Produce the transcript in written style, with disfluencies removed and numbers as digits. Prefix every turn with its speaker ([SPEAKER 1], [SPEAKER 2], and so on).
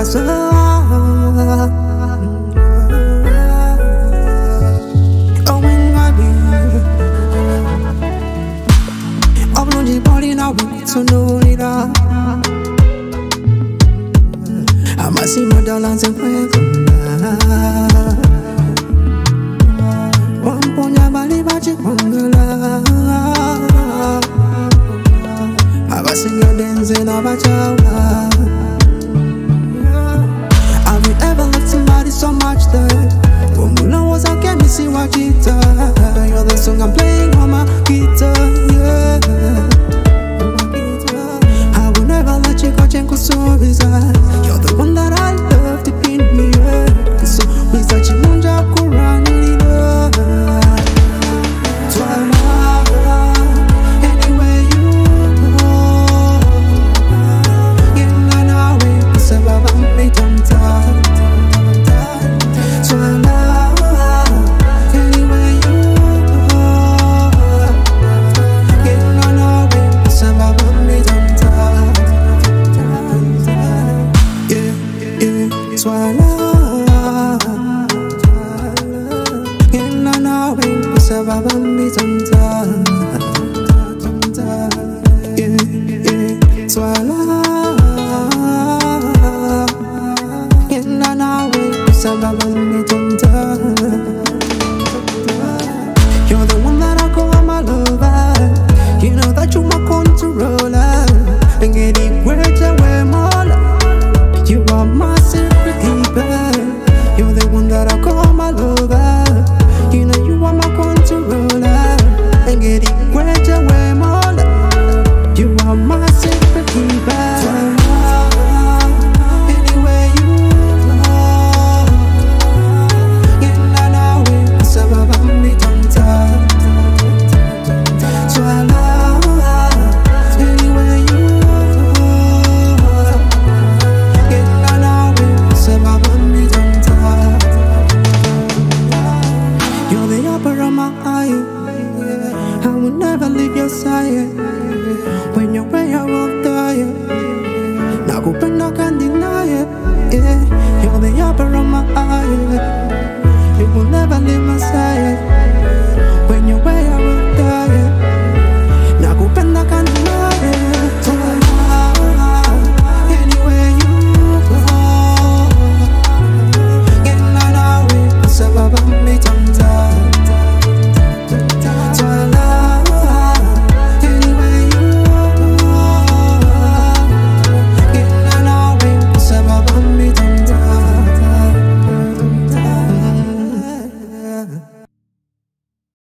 [SPEAKER 1] So no need I'm a see my dollars and friends. One ponya bali bachi pangala. Have a sing your dance in a bachawa. Have you ever loved somebody so much that Mula was a can see what guitar. You're the song I'm playing on my guitar, yeah. You're the one that I love to pin me up. So we such a munja kurani Ntwaala, anywhere you go. Yena nawe kusababa mpitamta. Ntwaala, anywhere you go. Yena nawe kusababa mpitamta. Ntwaala, yena nawe kusababa mpitamta. Ntwaala, yena nawe kusababa mpitamta.